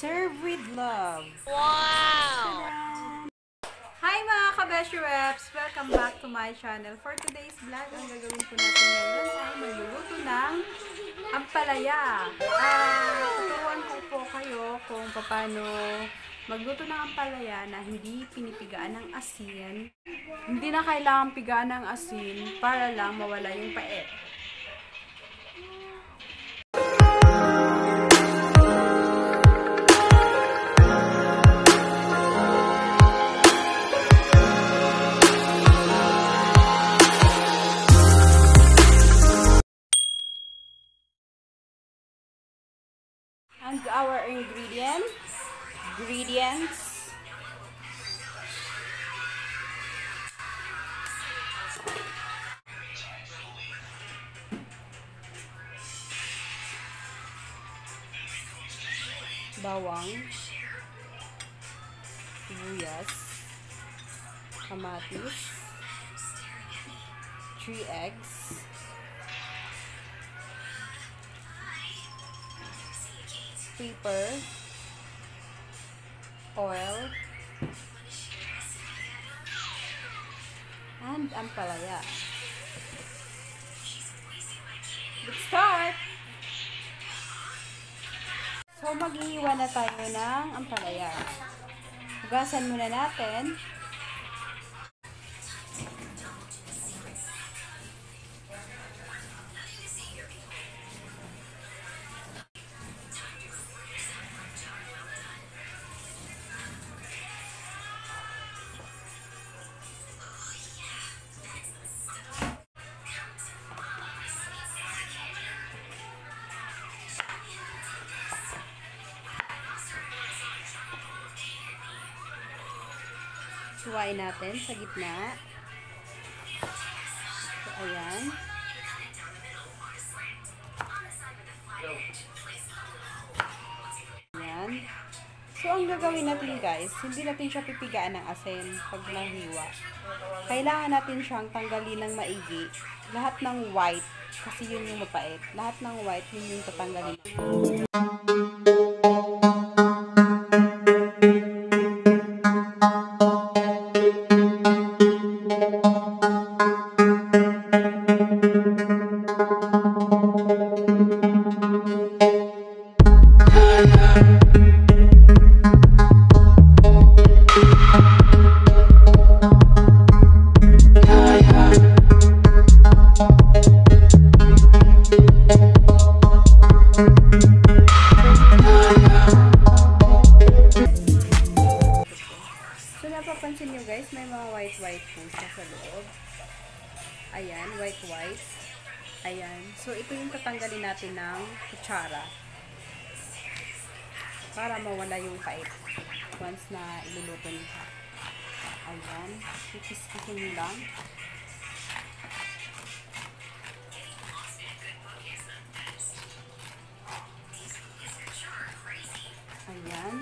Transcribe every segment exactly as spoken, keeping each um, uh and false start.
Serve with love. Wow! Hi mga Kabeshi Reps! Welcome back to my channel. For today's vlog, ang gagawin po natin ngayon ay magluluto ng ampalaya. Uh, tuturuan ko po kayo kung paano magluto ng ampalaya na hindi pinipigaan ng asin. Hindi na kailangan pigaan ng asin para lang mawala yung pait. And our ingredient, ingredients, bawang, sibuyas, kamatis, three eggs, pepper, oil, and ampalaya. Let's start! So, mag-iiwan na tayo ng ampalaya. Hugasan muna natin. Suwain natin sa gitna. So, ayan. Ayan. So, ang gagawin natin guys, hindi natin siya pipigaan ng asin pag nahiwa. Kailangan natin siyang tanggalin ng maigi. Lahat ng white, kasi yun yung mapait. Lahat ng white, yun yung tatanggalin. So, napapansin nyo guys, may mga white-white po siya sa loob. Ayan, white-white. Ayan. So, ito yung tatanggalin natin ng kutsara. Para mawala yung pait. Once na iluluto nito. Ayan. Kikis-kisin nyo lang. Ayan.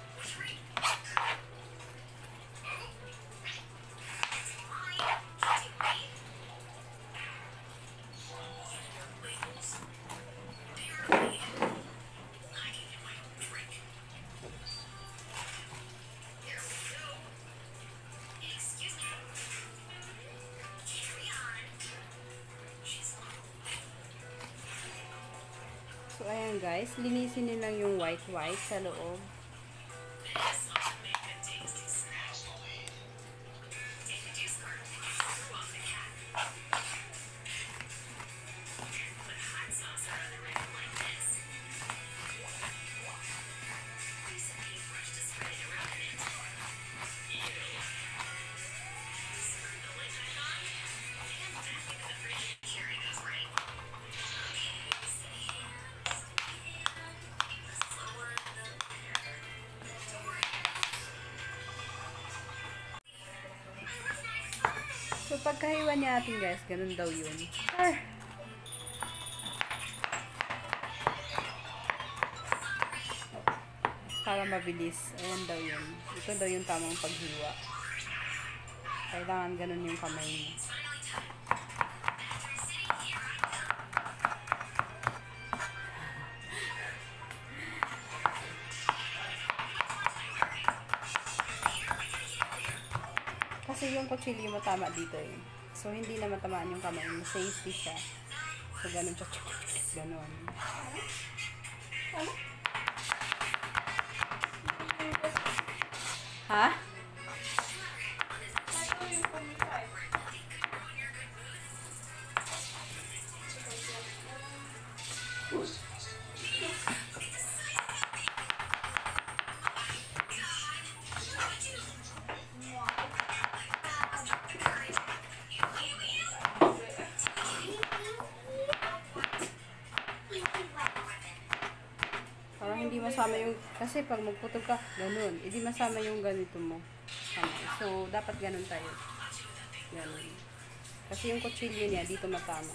So, ayan guys, linisin nyo lang yung white-white sa loob. So, pagkahiwa niya natin guys, ganun daw yun. Ar! Para mabilis. Ayan daw yun. Ito daw yung tamang paghiwa. Kailangan ganun yung kamay niya. kasi yung kutsilyo matama dito eh. So, hindi na matamaan yung kamay mo. Safety siya. So, ganun siya. Ganun. Ha? Parang hindi masama yung, kasi pag magputol ka, ganun. Hindi masama yung ganito mo. So, dapat ganun tayo. Ganun. Kasi yung kutsilyo niya, dito matama.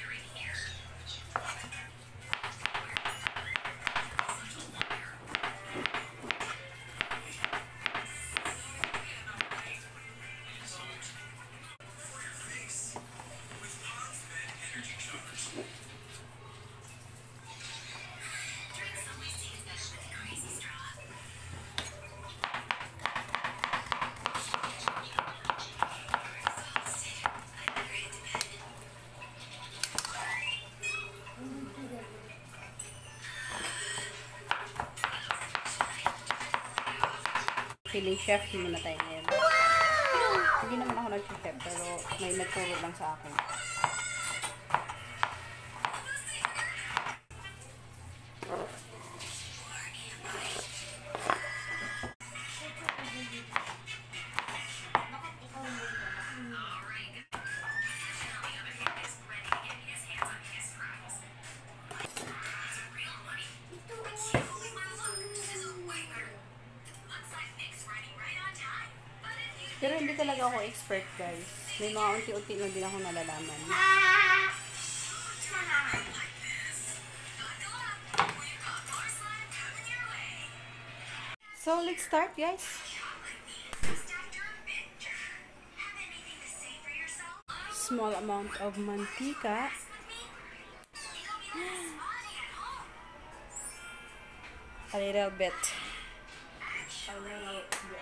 Feeling chef muna tayo ngayon. Hindi naman ako nag-chef, pero may nagturo lang sa akin. Pero hindi talaga ako expert, guys. May mga unti-unti lang din ako nalalaman. So, let's start, guys. Small amount of mantika. A little bit. A little bit.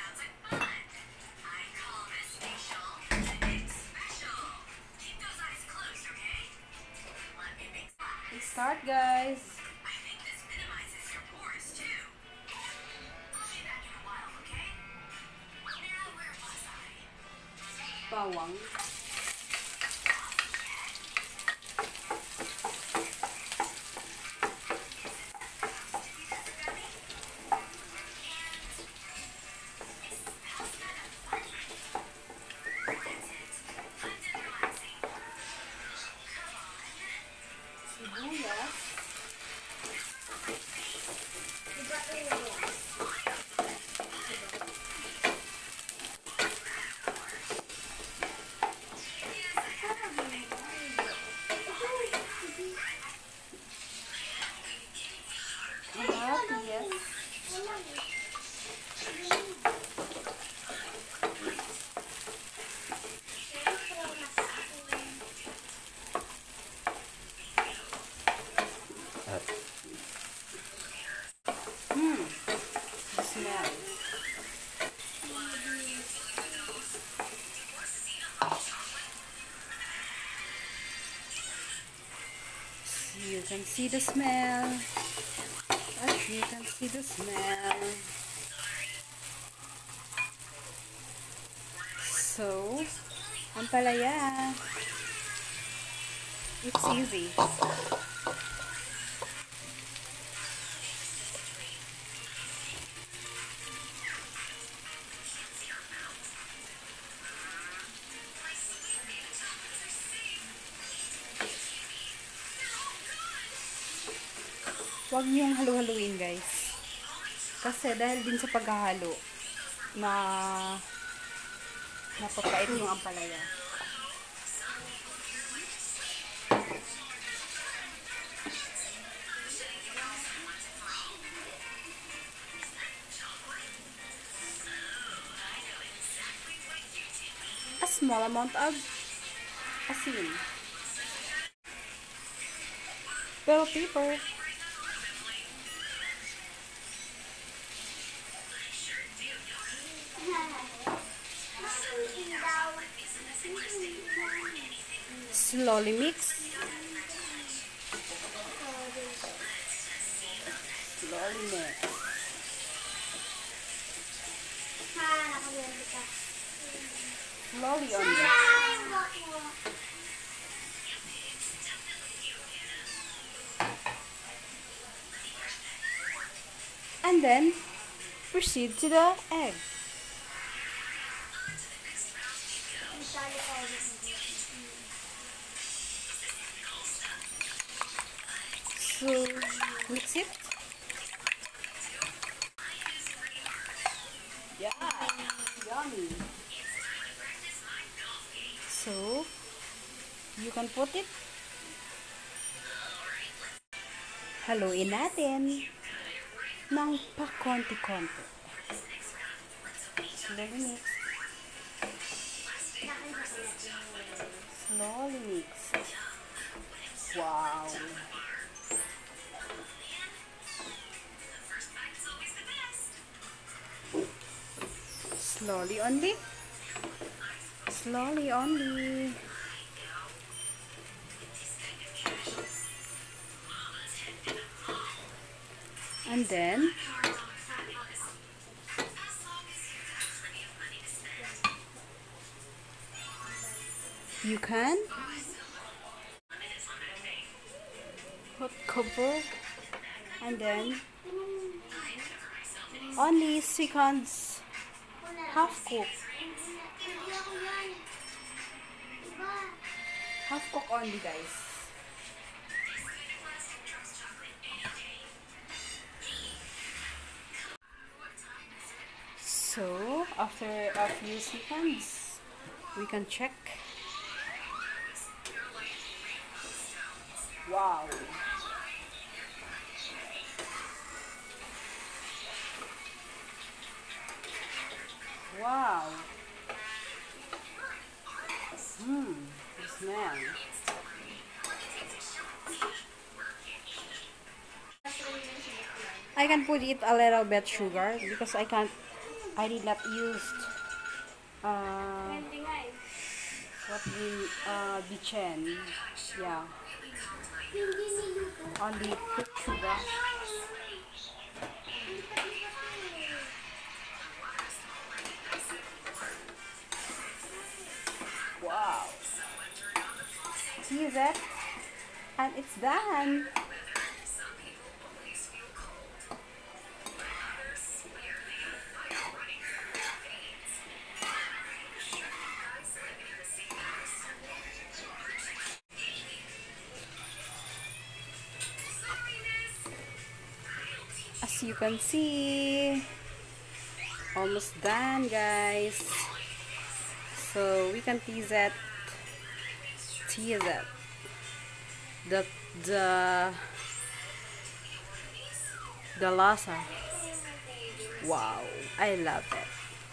Let's start, guys. Bawang. Sibuyas. Yes. Hmm. The smell. You can see the smell. As you can see the smell. So, ampalaya. It's easy. Huwag niyong halu-haluin, guys. Kasi dahil din sa paghahalo na napapait yung ampalaya. A small amount of asin. Bell pepper. Slowly mix. Slowly mix. Slowly on mix. And then proceed to the egg. So mix it. Yeah, yummy. So you can put it. Haluin natin ng pa-konti-konti. Slowly mix. Slowly mix. Wow. Slowly only. Slowly only. And then you can put cover and then only seconds half cook. Half cook only, guys. So after a few seconds we can check. Wow. Wow. Hmm, the smell. I can put it a little bit sugar because I can't, I did not use uh, what we, uh, bichen. Yeah. Only put sugar. Wow. See that? And it's done. As you can see, almost done, guys. So we can tease it, tease it. The the the lasa. Wow, I love it.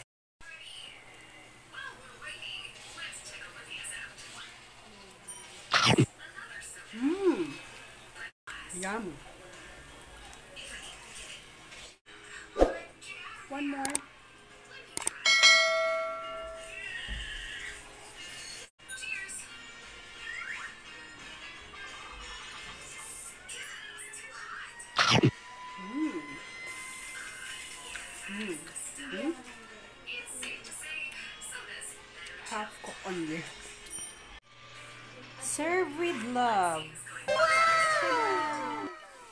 Mmm, yum. One more. Mm. Mm. Mm. Half cook only. Serve with love. Wow.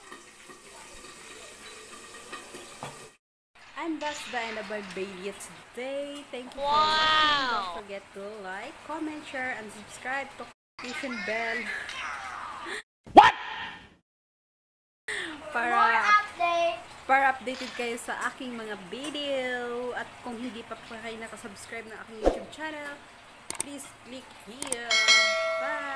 And that's the end of my video today. Thank you for watching. Don't forget to like, comment, share, and subscribe to notification bell. What? Para para updated kayo sa aking mga video. At kung hindi pa pa kayo nakasubscribe ng aking YouTube channel, please click here. Bye!